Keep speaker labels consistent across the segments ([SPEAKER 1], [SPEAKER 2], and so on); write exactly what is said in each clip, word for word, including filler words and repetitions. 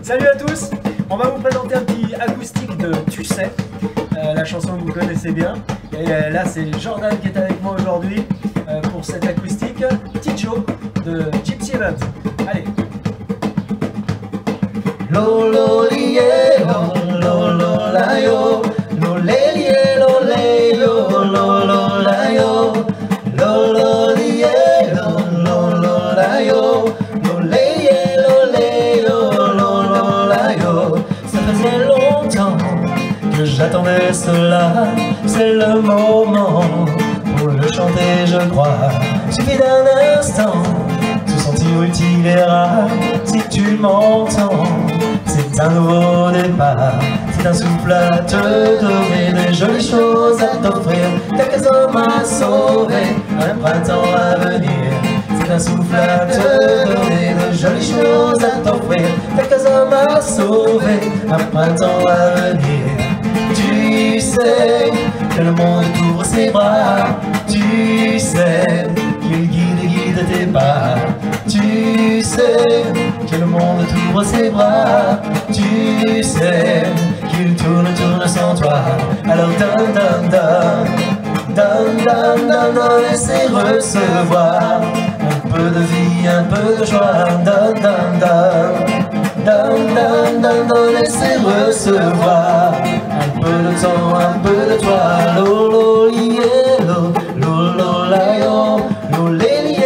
[SPEAKER 1] Salut à tous, on va vous présenter un petit acoustique de Tu sais, euh, la chanson que vous connaissez bien. Et euh, là c'est Jordan qui est avec moi aujourd'hui euh, pour cette acoustique Ticho de Gypsy Event. Allez.
[SPEAKER 2] Lolo lié, lolo la yo, lolo lié, lolo lolo la yo, lolo lié, lolo la yo, lolo lié, lolo la yo. Ça faisait longtemps que j'attendais cela, c'est le moment pour le chanter, je crois. Suffit d'un instant, se sentir utile et rare. Si tu m'entends, c'est un nouveau départ, c'est un souffle à te donner, de jolies choses à t'offrir, quelques hommes à sauver, un printemps à venir. C'est un souffle à te donner, de jolies choses à t'offrir, quelques hommes à sauver, un printemps à venir. Tu sais que le monde t'ouvre ses bras, tu sais qu'il guide et guide tes pas. Tu sais que le monde t'ouvre ses bras, tu sais qu'il tourne, tourne sans toi. Alors donne, donne, donne, donne, donne, donne, donne, laissez recevoir un peu de vie, un peu de joie. Donne, donne, donne, donne, donne, donne, donne, laissez recevoir un peu de temps, un peu de toi. Lolo lié, lolo la yo, lolo lié,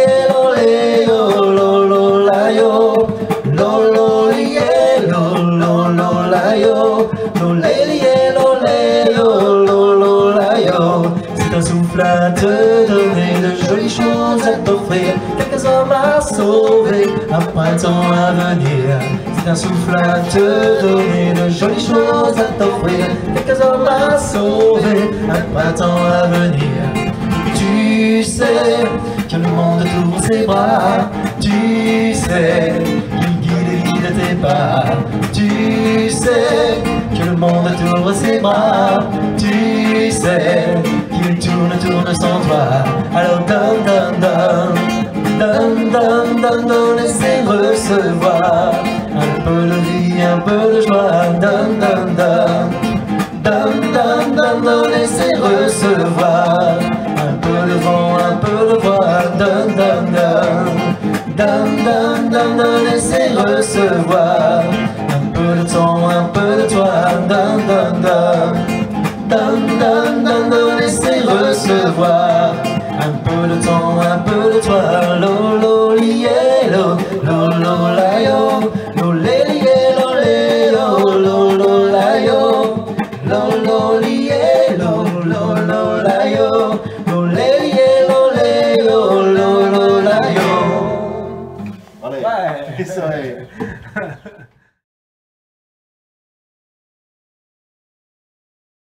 [SPEAKER 2] lolo la yo, lolo lié, lolo la yo, lolo lié, lolo la yo. C'est un souffle à te donner, de jolies choses à t'offrir, quelques hommes à sauver, un printemps à venir. C'est un souffle à te donner, de jolies choses à t'offrir, quelques hommes à sauver, un printemps à venir. Tu sais que le monde t'ouvre ses bras, tu sais qu'il guide et guide tes pas. Tu sais que le monde t'ouvre ses bras, tu sais qu'il tourne, tourne sans toi. Alors donne, donne, donne, donne, donne, donne, donne, laissez recevoir un peu de vie, un peu de joie. Donne, donne, donne, donne, donne, donne, donne, laissez recevoir un peu de vent, un peu de voix. Donne, donne, donne, donne, donne, donne, donne, laissez recevoir un peu de temps, un peu de toi. Donne, donne, donne, donne, donne, donne, donne, laissez recevoir un peu de temps, un peu de toi. Lolo lié, lolo la yo, lolo lié, lolo la yo, lolo lié, lolo la yo, lolo lié, lolo la yo.
[SPEAKER 1] Ouais.
[SPEAKER 2] Allez,